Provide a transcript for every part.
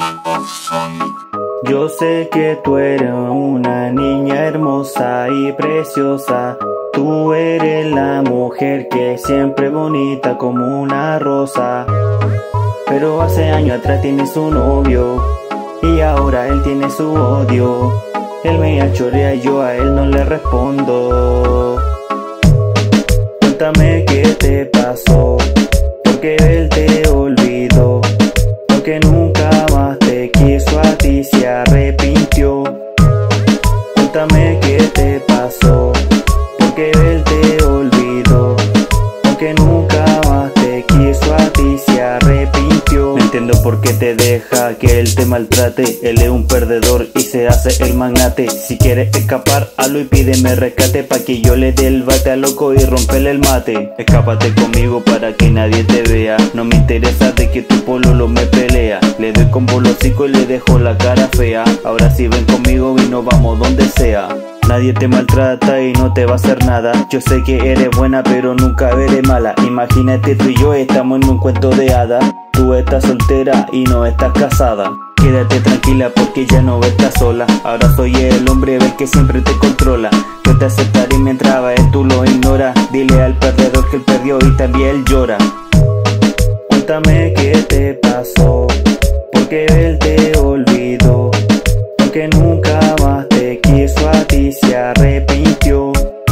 Yo sé que tú eres una niña hermosa y preciosa. Tú eres la mujer que siempre bonita como una rosa. Pero hace años atrás tienes su novio y ahora él tiene su odio. Él me achorea y yo a él no le respondo. Cuéntame qué te pasó, porque él te olvidó, porque nunca más te quiso, a ti se arrepintió. Cuéntame qué te pasó, porque él te olvidó, porque nunca más te quiso, a ti se arrepintió. No entiendo por qué te deja que él te maltrate. Él es un perdedor y se hace el magnate. Si quieres escapar, hazlo y pídeme rescate, pa' que yo le dé el bate al loco y rompele el mate. Escápate conmigo para que nadie te vea. No me interesa de que tu pololo me pelea. Le doy con bolosico y le dejo la cara fea. Ahora sí ven conmigo y nos vamos donde sea. Nadie te maltrata y no te va a hacer nada. Yo sé que eres buena pero nunca eres mala. Imagínate, tú y yo estamos en un cuento de hadas. Tú estás soltera y no estás casada. Quédate tranquila porque ya no estás sola. Ahora soy el hombre el que siempre te controla. Yo te aceptaré mientras a él tú lo ignoras. Dile al perdedor que él perdió y también él llora. Cuéntame qué te pasó, porque él te olvidó, porque nunca más te quiso, a ti se arrepintió.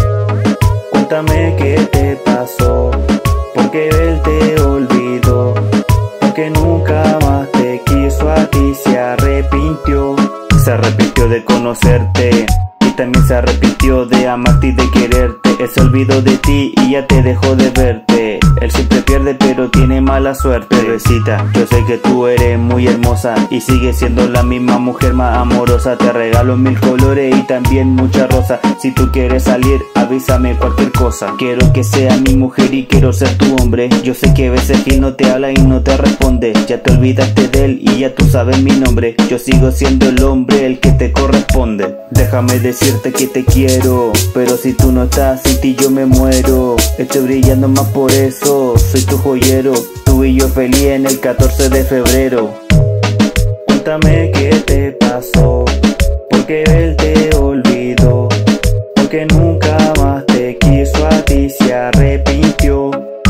Cuéntame qué te pasó, porque él te olvidó, porque nunca más te quiso, a ti se arrepintió. Se arrepintió de conocerte y también se arrepintió de amarte y de quererte. Él se olvidó de ti y ya te dejó de verte. Él siempre pierde pero tiene mala suerte. Bebecita, yo sé que tú eres muy hermosa y sigues siendo la misma mujer más amorosa. Te regalo 1000 colores y también mucha rosa. Si tú quieres salir, avísame cualquier cosa. Quiero que sea mi mujer y quiero ser tu hombre. Yo sé que a veces Gil no te habla y no te responde. Ya te olvidaste de él y ya tú sabes mi nombre. Yo sigo siendo el hombre, el que te corresponde. Déjame decirte que te quiero, pero si tú no estás, sin ti yo me muero. Estoy brillando más por eso, soy tu joyero. Tú y yo feliz en el 14 de febrero. Cuéntame qué te pasó, porque él te olvidó, porque nunca más te quiso, a ti se arrepintió.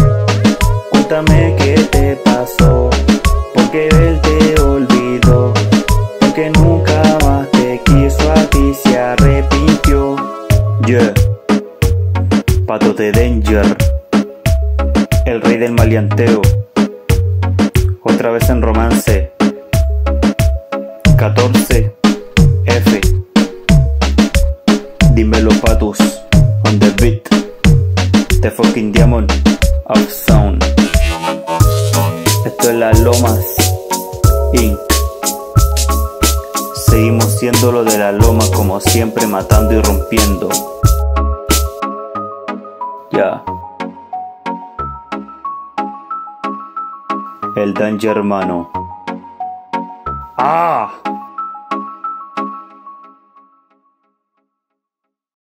Cuéntame qué te pasó, porque él te olvidó, porque nunca más te quiso, a ti se arrepintió. Yeah, Pato de Danger, el rey del maleanteo, otra vez en romance. 14 F. Dímelo Patus, on the beat, the fucking diamond of sound. Esto es Las Lomas Inc. Seguimos siendo lo de Las Lomas, como siempre, matando y rompiendo. Ya. El Danger, hermano. ¡Ah!